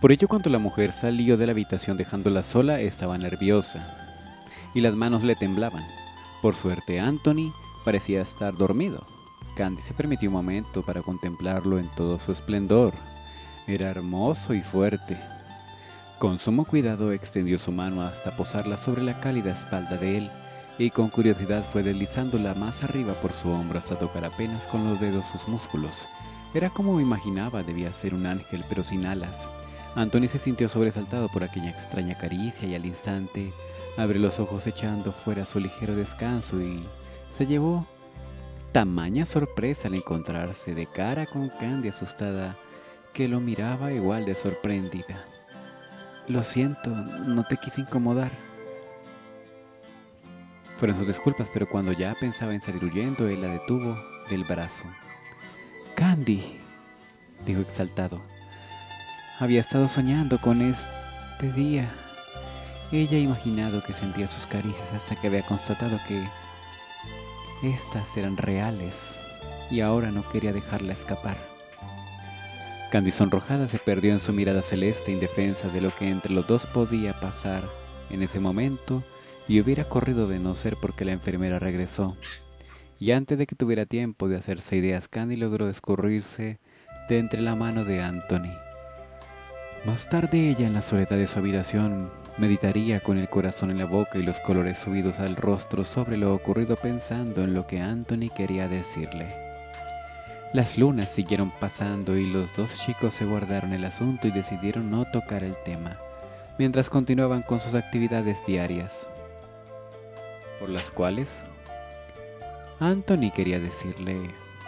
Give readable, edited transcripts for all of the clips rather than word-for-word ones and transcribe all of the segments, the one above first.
Por ello, cuando la mujer salió de la habitación dejándola sola, estaba nerviosa y las manos le temblaban. Por suerte, Anthony parecía estar dormido. Candy se permitió un momento para contemplarlo en todo su esplendor. Era hermoso y fuerte. Con sumo cuidado extendió su mano hasta posarla sobre la cálida espalda de él, y con curiosidad fue deslizándola más arriba por su hombro hasta tocar apenas con los dedos sus músculos. Era como imaginaba debía ser un ángel, pero sin alas. Anthony se sintió sobresaltado por aquella extraña caricia y al instante abrió los ojos echando fuera su ligero descanso y se llevó tamaña sorpresa al encontrarse de cara con Candy asustada, que lo miraba igual de sorprendida. Lo siento, no te quise incomodar. Fueron sus disculpas, pero cuando ya pensaba en salir huyendo, él la detuvo del brazo. Candy, dijo exaltado. Había estado soñando con este día. Ella ha imaginado que sentía sus caricias hasta que había constatado que estas eran reales y ahora no quería dejarla escapar. Candy sonrojada se perdió en su mirada celeste indefensa de lo que entre los dos podía pasar en ese momento y hubiera corrido de no ser porque la enfermera regresó. Y antes de que tuviera tiempo de hacerse ideas, Candy logró escurrirse de entre la mano de Anthony. Más tarde ella, en la soledad de su habitación, meditaría con el corazón en la boca y los colores subidos al rostro sobre lo ocurrido, pensando en lo que Anthony quería decirle. Las lunas siguieron pasando y los dos chicos se guardaron el asunto y decidieron no tocar el tema, mientras continuaban con sus actividades diarias, por las cuales Anthony quería decirle.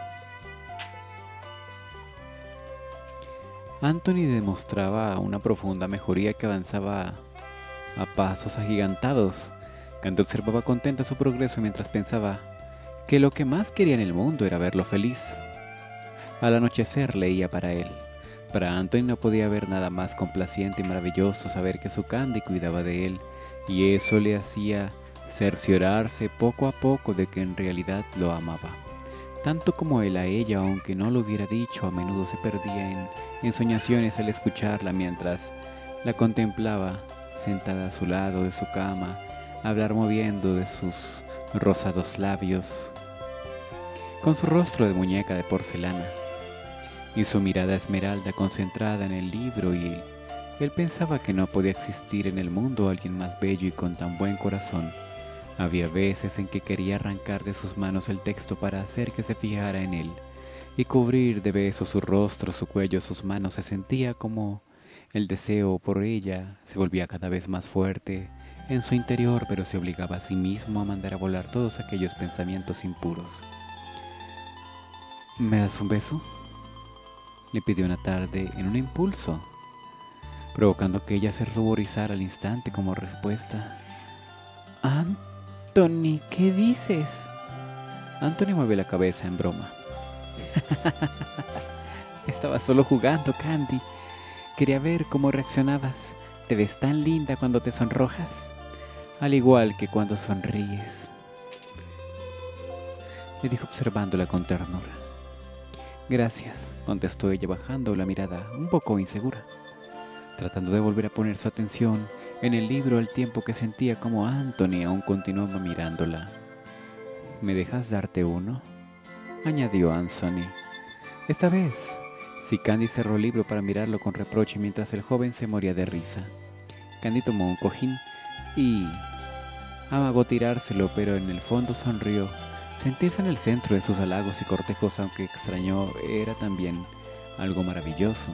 Anthony demostraba una profunda mejoría que avanzaba a pasos agigantados. Candy observaba contenta su progreso mientras pensaba que lo que más quería en el mundo era verlo feliz. Al anochecer leía para él. Para Anthony no podía haber nada más complaciente y maravilloso saber que su Candy cuidaba de él, y eso le hacía cerciorarse poco a poco de que en realidad lo amaba, tanto como él a ella, aunque no lo hubiera dicho. A menudo se perdía en ensoñaciones al escucharla mientras la contemplaba sentada a su lado de su cama, hablar moviendo de sus rosados labios, con su rostro de muñeca de porcelana y su mirada esmeralda concentrada en el libro, y él pensaba que no podía existir en el mundo alguien más bello y con tan buen corazón. Había veces en que quería arrancar de sus manos el texto para hacer que se fijara en él y cubrir de besos su rostro, su cuello, sus manos. Se sentía como el deseo por ella se volvía cada vez más fuerte en su interior, pero se obligaba a sí mismo a mandar a volar todos aquellos pensamientos impuros. ¿Me das un beso?, le pidió una tarde en un impulso, provocando que ella se ruborizara al instante como respuesta. Anthony, ¿qué dices? Anthony mueve la cabeza en broma. Estaba solo jugando, Candy. Quería ver cómo reaccionabas. Te ves tan linda cuando te sonrojas, al igual que cuando sonríes, le dijo observándola con ternura. Gracias, contestó ella bajando la mirada, un poco insegura, tratando de volver a poner su atención en el libro al tiempo que sentía como Anthony aún continuaba mirándola. ¿Me dejas darte uno?, añadió Anthony. Esta vez, sí, Candy cerró el libro para mirarlo con reproche mientras el joven se moría de risa. Candy tomó un cojín y amagó tirárselo, pero en el fondo sonrió. Sentirse en el centro de sus halagos y cortejos, aunque extrañó, era también algo maravilloso.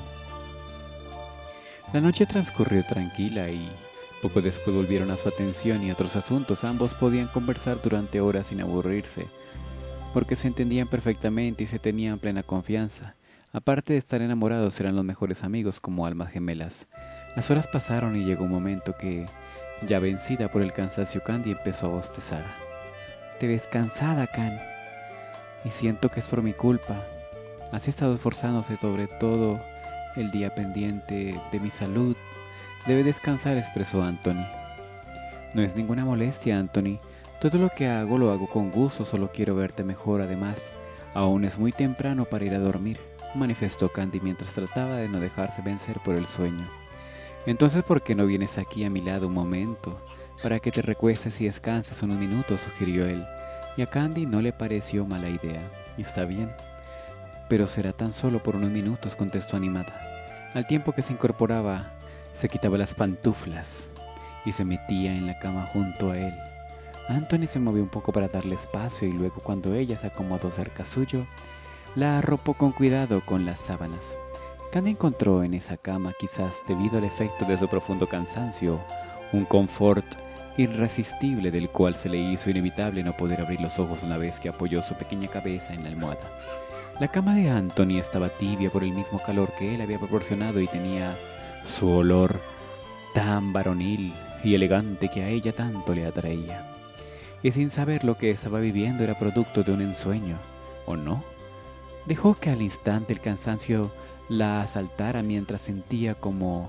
La noche transcurrió tranquila y poco después volvieron a su atención y otros asuntos. Ambos podían conversar durante horas sin aburrirse, porque se entendían perfectamente y se tenían plena confianza. Aparte de estar enamorados, eran los mejores amigos, como almas gemelas. Las horas pasaron y llegó un momento que, ya vencida por el cansancio, Candy empezó a bostezar. Te ves cansada, Can, y siento que es por mi culpa. Has estado esforzándose sobre todo el día pendiente de mi salud. Debe descansar, expresó Anthony. No es ninguna molestia, Anthony. Todo lo que hago lo hago con gusto, solo quiero verte mejor. Además, aún es muy temprano para ir a dormir, manifestó Candy mientras trataba de no dejarse vencer por el sueño. Entonces, ¿por qué no vienes aquí a mi lado un momento, para que te recuestes y descanses unos minutos?, sugirió él, y a Candy no le pareció mala idea. Está bien, pero será tan solo por unos minutos, contestó animada. Al tiempo que se incorporaba, se quitaba las pantuflas y se metía en la cama junto a él. Anthony se movió un poco para darle espacio y luego, cuando ella se acomodó cerca suyo, la arropó con cuidado con las sábanas. Candy encontró en esa cama, quizás debido al efecto de su profundo cansancio, un confort irresistible del cual se le hizo inevitable no poder abrir los ojos una vez que apoyó su pequeña cabeza en la almohada. La cama de Anthony estaba tibia por el mismo calor que él había proporcionado y tenía su olor tan varonil y elegante que a ella tanto le atraía. Y sin saber lo que estaba viviendo era producto de un ensueño, ¿o no? Dejó que al instante el cansancio la asaltara mientras sentía como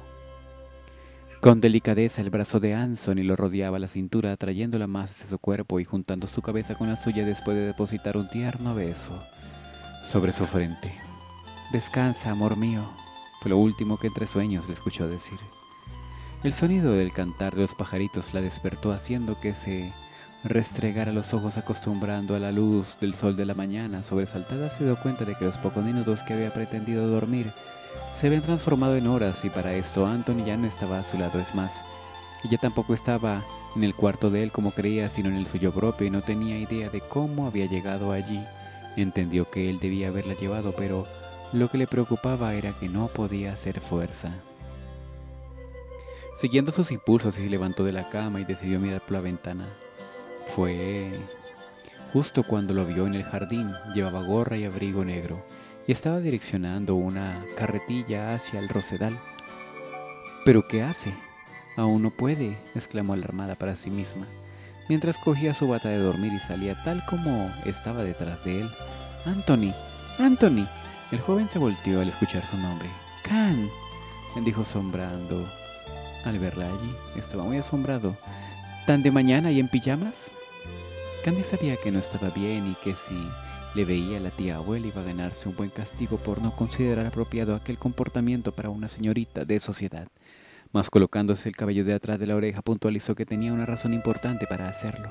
con delicadeza el brazo de Anthony lo rodeaba la cintura, atrayéndola más hacia su cuerpo y juntando su cabeza con la suya después de depositar un tierno beso sobre su frente. «Descansa, amor mío», fue lo último que entre sueños le escuchó decir. El sonido del cantar de los pajaritos la despertó, haciendo que se restregara los ojos acostumbrando a la luz del sol de la mañana. Sobresaltada se dio cuenta de que los pocos minutos que había pretendido dormir se habían transformado en horas, y para esto Anthony ya no estaba a su lado. Es más, ella tampoco estaba en el cuarto de él como creía, sino en el suyo propio, y no tenía idea de cómo había llegado allí. Entendió que él debía haberla llevado, pero lo que le preocupaba era que no podía hacer fuerza. Siguiendo sus impulsos, se levantó de la cama y decidió mirar por la ventana. Fue justo cuando lo vio en el jardín. Llevaba gorra y abrigo negro y estaba direccionando una carretilla hacia el rosedal. «¿Pero qué hace? Aún no puede», exclamó alarmada para sí misma, mientras cogía su bata de dormir y salía tal como estaba detrás de él. «¡Anthony! ¡Anthony!». El joven se volteó al escuchar su nombre. «¡Can!», dijo asombrando al verla allí. Estaba muy asombrado. «¿Tan de mañana y en pijamas?». Candy sabía que no estaba bien y que si le veía a la tía abuela iba a ganarse un buen castigo por no considerar apropiado aquel comportamiento para una señorita de sociedad. Mas colocándose el cabello de atrás de la oreja, puntualizó que tenía una razón importante para hacerlo.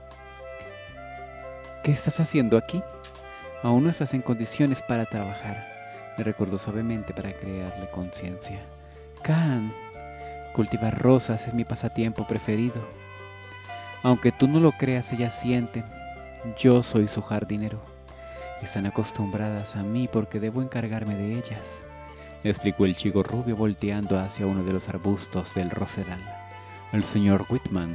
«¿Qué estás haciendo aquí? Aún no estás en condiciones para trabajar», le recordó suavemente para crearle conciencia. «Can, cultivar rosas es mi pasatiempo preferido. Aunque tú no lo creas, ellas sienten. Yo soy su jardinero. Están acostumbradas a mí porque debo encargarme de ellas», explicó el chico rubio volteando hacia uno de los arbustos del rosedal. «El señor Whitman».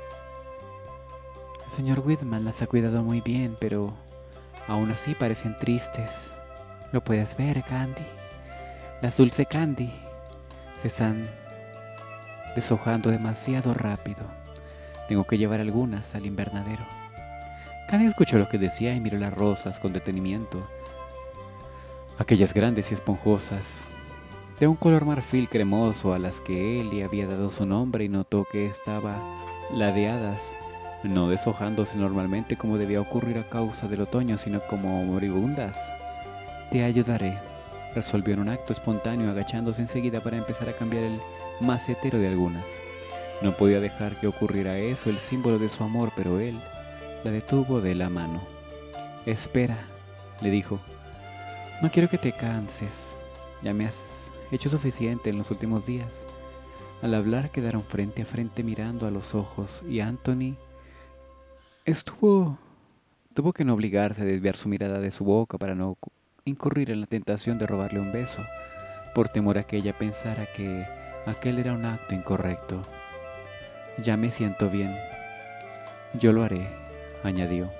«El señor Whitman las ha cuidado muy bien, pero aún así parecen tristes. ¿Lo puedes ver, Candy? Las dulce Candy se están deshojando demasiado rápido. Tengo que llevar algunas al invernadero». Candy escuchó lo que decía y miró las rosas con detenimiento. Aquellas grandes y esponjosas, de un color marfil cremoso, a las que él le había dado su nombre, y notó que estaban ladeadas, no deshojándose normalmente como debía ocurrir a causa del otoño, sino como moribundas. «Te ayudaré», resolvió en un acto espontáneo, agachándose enseguida para empezar a cambiar el macetero de algunas. No podía dejar que ocurriera eso, el símbolo de su amor, pero él la detuvo de la mano. «Espera», le dijo. «No quiero que te canses. Ya me has hecho suficiente en los últimos días». Al hablar quedaron frente a frente mirando a los ojos, y Anthony tuvo que no obligarse a desviar su mirada de su boca para no incurrir en la tentación de robarle un beso, por temor a que ella pensara que aquel era un acto incorrecto. «Ya me siento bien. Yo lo haré», añadió.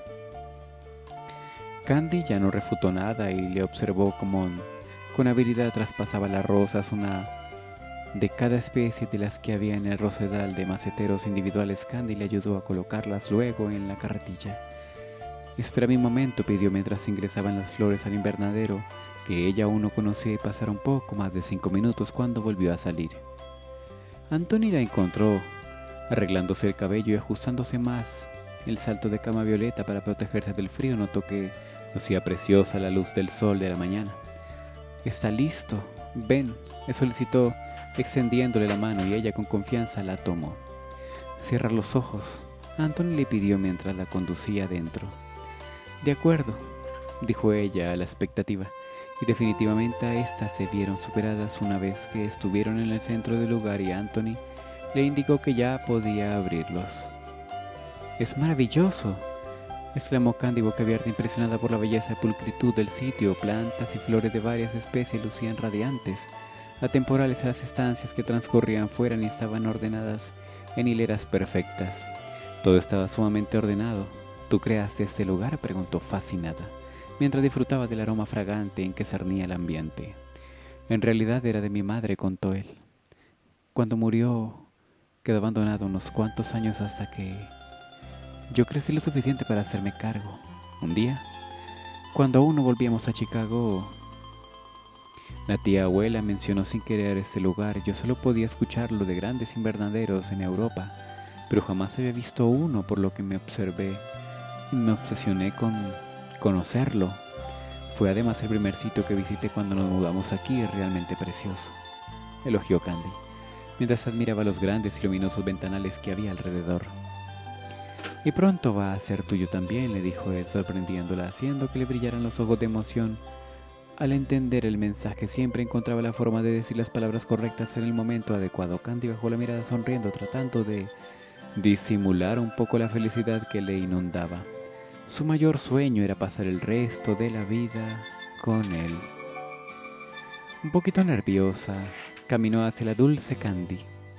Candy ya no refutó nada y le observó como con habilidad traspasaba las rosas, una de cada especie de las que había en el rosedal de maceteros individuales. Candy le ayudó a colocarlas luego en la carretilla. «Espera mi momento», pidió mientras ingresaban las flores al invernadero, que ella aún no conocía, y pasaron poco más de 5 minutos cuando volvió a salir. Anthony la encontró arreglándose el cabello y ajustándose más el salto de cama violeta para protegerse del frío. Notó que lucía preciosa a la luz del sol de la mañana. «Está listo. Ven», le solicitó extendiéndole la mano y ella con confianza la tomó. «Cierra los ojos», Anthony le pidió mientras la conducía adentro. «De acuerdo», dijo ella a la expectativa, y definitivamente a estas se vieron superadas una vez que estuvieron en el centro del lugar y Anthony le indicó que ya podía abrirlos. «Es maravilloso», exclamó Candy boca abierta, impresionada por la belleza y pulcritud del sitio. Plantas y flores de varias especies lucían radiantes, atemporales a las estancias que transcurrían fuera y estaban ordenadas en hileras perfectas. Todo estaba sumamente ordenado. «¿Tú creaste este lugar?», preguntó fascinada, mientras disfrutaba del aroma fragante en que cernía el ambiente. «En realidad era de mi madre», contó él. «Cuando murió, quedó abandonado unos cuantos años hasta que yo crecí lo suficiente para hacerme cargo. Un día, cuando aún no volvíamos a Chicago, la tía abuela mencionó sin querer este lugar. Yo solo podía escucharlo de grandes invernaderos en Europa, pero jamás había visto uno, por lo que me observé y me obsesioné con conocerlo. Fue además el primer sitio que visité cuando nos mudamos aquí, es realmente precioso», elogió Candy, mientras admiraba los grandes y luminosos ventanales que había alrededor. «Y pronto va a ser tuyo también», le dijo él, sorprendiéndola, haciendo que le brillaran los ojos de emoción. Al entender el mensaje, siempre encontraba la forma de decir las palabras correctas en el momento adecuado. Candy bajó la mirada sonriendo, tratando de disimular un poco la felicidad que le inundaba. Su mayor sueño era pasar el resto de la vida con él. Un poquito nerviosa, caminó hacia la dulce Candy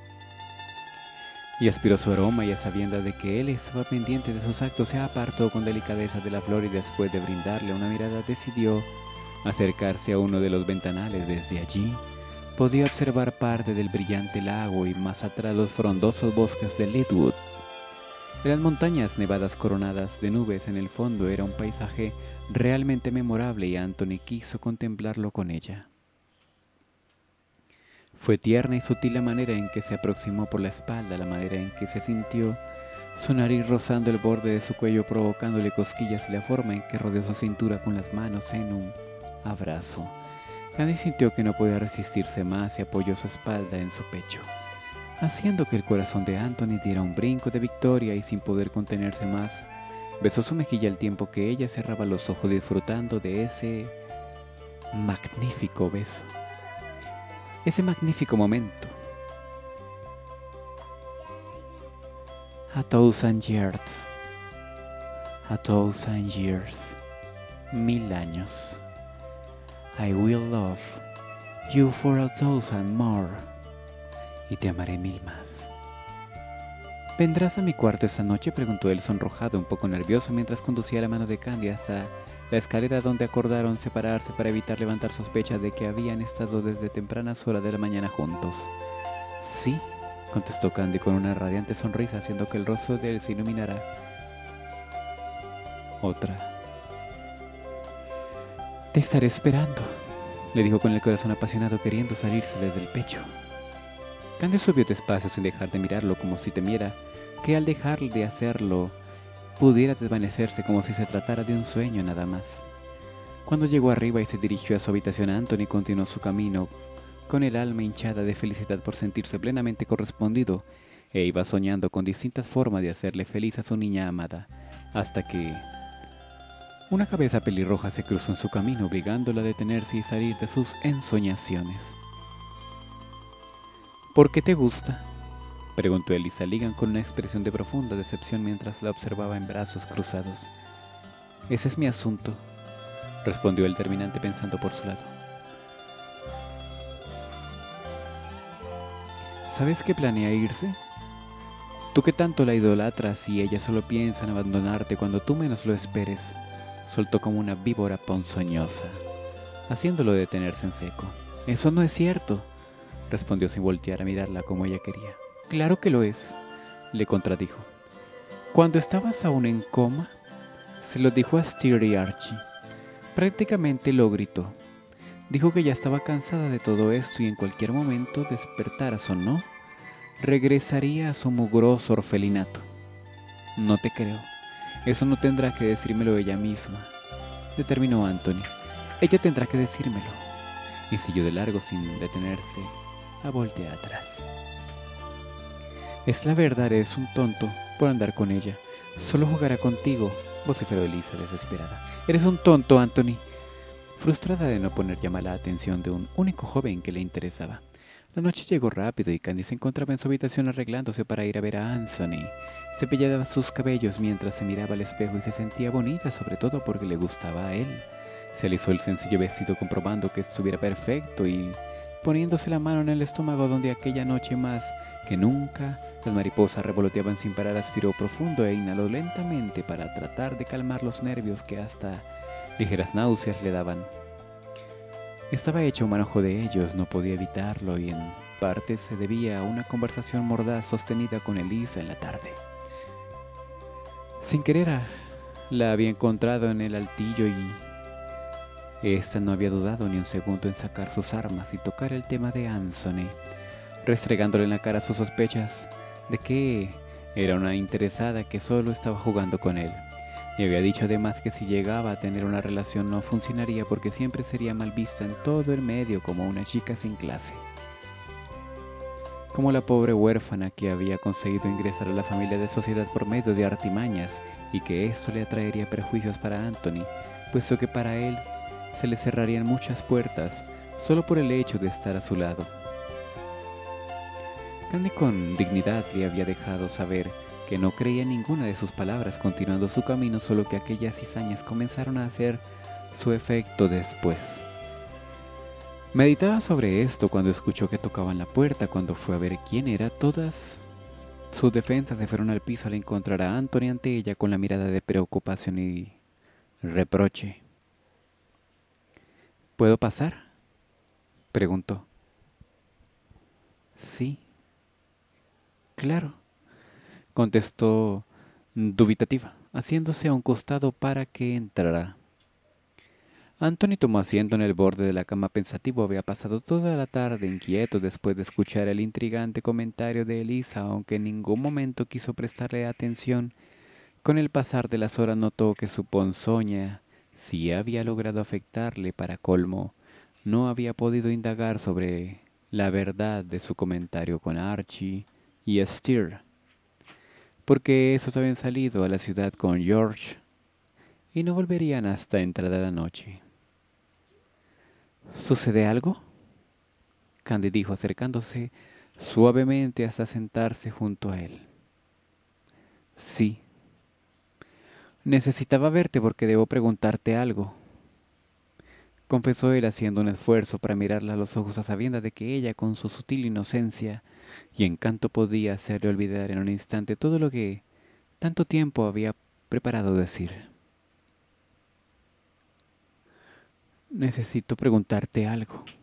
y aspiró su aroma, y a sabiendas de que él estaba pendiente de sus actos, se apartó con delicadeza de la flor y después de brindarle una mirada decidió acercarse a uno de los ventanales. Desde allí podía observar parte del brillante lago y más atrás los frondosos bosques de Leadwood. Eran montañas nevadas coronadas de nubes en el fondo. Era un paisaje realmente memorable y Anthony quiso contemplarlo con ella. Fue tierna y sutil la manera en que se aproximó por la espalda, la manera en que se sintió su nariz rozando el borde de su cuello provocándole cosquillas y la forma en que rodeó su cintura con las manos en un abrazo. Candy sintió que no podía resistirse más y apoyó su espalda en su pecho, haciendo que el corazón de Anthony diera un brinco de victoria y sin poder contenerse más, besó su mejilla al tiempo que ella cerraba los ojos disfrutando de ese magnífico beso. Ese magnífico momento. A thousand years. A thousand years. 1000 años. I will love you for 1000 more. Y te amaré 1000 más. ¿Vendrás a mi cuarto esta noche?, preguntó él sonrojado, un poco nervioso, mientras conducía la mano de Candy hasta la escalera donde acordaron separarse para evitar levantar sospechas de que habían estado desde tempranas horas de la mañana juntos. «Sí», contestó Candy con una radiante sonrisa, haciendo que el rostro de él se iluminara. «Otra. Te estaré esperando», le dijo con el corazón apasionado, queriendo salírsele del pecho. Candy subió despacio sin dejar de mirarlo, como si temiera que al dejar de hacerlo pudiera desvanecerse, como si se tratara de un sueño nada más. Cuando llegó arriba y se dirigió a su habitación, Anthony continuó su camino con el alma hinchada de felicidad por sentirse plenamente correspondido, e iba soñando con distintas formas de hacerle feliz a su niña amada, hasta que una cabeza pelirroja se cruzó en su camino, obligándola a detenerse y salir de sus ensoñaciones. «¿Por qué te gusta?», preguntó Elisa Ligan con una expresión de profunda decepción mientras la observaba en brazos cruzados. «Ese es mi asunto», respondió el terminante pensando por su lado. «¿Sabes que planea irse? Tú que tanto la idolatras y ella solo piensa en abandonarte cuando tú menos lo esperes», soltó como una víbora ponzoñosa, haciéndolo detenerse en seco. «Eso no es cierto», respondió sin voltear a mirarla como ella quería. «Claro que lo es», le contradijo. «Cuando estabas aún en coma», se lo dijo a Steer y Archie. Prácticamente lo gritó. Dijo que ya estaba cansada de todo esto y en cualquier momento, despertaras o no, regresaría a su mugroso orfelinato. «No te creo. Eso no tendrá que decírmelo ella misma», determinó Anthony. «Ella tendrá que decírmelo». Y siguió de largo sin detenerse a voltear atrás. Es la verdad, eres un tonto por andar con ella. Solo jugará contigo, vociferó Elisa desesperada. Eres un tonto, Anthony. Frustrada de no poner ya la atención de un único joven que le interesaba. La noche llegó rápido y Candy se encontraba en su habitación arreglándose para ir a ver a Anthony. Cepillaba sus cabellos mientras se miraba al espejo y se sentía bonita, sobre todo porque le gustaba a él. Se alisó el sencillo vestido comprobando que estuviera perfecto y poniéndose la mano en el estómago donde aquella noche más que nunca las mariposas revoloteaban sin parar, aspiró profundo e inhaló lentamente para tratar de calmar los nervios que hasta ligeras náuseas le daban. Estaba hecho un manojo de ellos, no podía evitarlo y en parte se debía a una conversación mordaz sostenida con Elisa en la tarde. Sin querer, la había encontrado en el altillo y esta no había dudado ni un segundo en sacar sus armas y tocar el tema de Anthony, restregándole en la cara sus sospechas de que era una interesada que solo estaba jugando con él. Le había dicho además que si llegaba a tener una relación no funcionaría porque siempre sería mal vista en todo el medio como una chica sin clase. Como la pobre huérfana que había conseguido ingresar a la familia de sociedad por medio de artimañas y que eso le atraería perjuicios para Anthony, puesto que para él se le cerrarían muchas puertas solo por el hecho de estar a su lado. Candy con dignidad le había dejado saber que no creía en ninguna de sus palabras, continuando su camino, solo que aquellas cizañas comenzaron a hacer su efecto después. Meditaba sobre esto cuando escuchó que tocaban la puerta. Cuando fue a ver quién era, todas sus defensas se fueron al piso al encontrar a Anthony ante ella con la mirada de preocupación y reproche. ¿Puedo pasar?, preguntó. Sí, claro, contestó dubitativa, haciéndose a un costado para que entrara. Anthony tomó asiento en el borde de la cama pensativo. Había pasado toda la tarde inquieto después de escuchar el intrigante comentario de Elisa, aunque en ningún momento quiso prestarle atención. Con el pasar de las horas notó que su ponzoña sí había logrado afectarle. Para colmo, no había podido indagar sobre la verdad de su comentario con Archie y Esther, porque esos habían salido a la ciudad con George y no volverían hasta entrada la noche. ¿Sucede algo?, Candy dijo acercándose suavemente hasta sentarse junto a él. Sí. Necesitaba verte porque debo preguntarte algo, confesó él haciendo un esfuerzo para mirarla a los ojos a sabiendas de que ella, con su sutil inocencia y encanto, podía hacerle olvidar en un instante todo lo que tanto tiempo había preparado decir. Necesito preguntarte algo,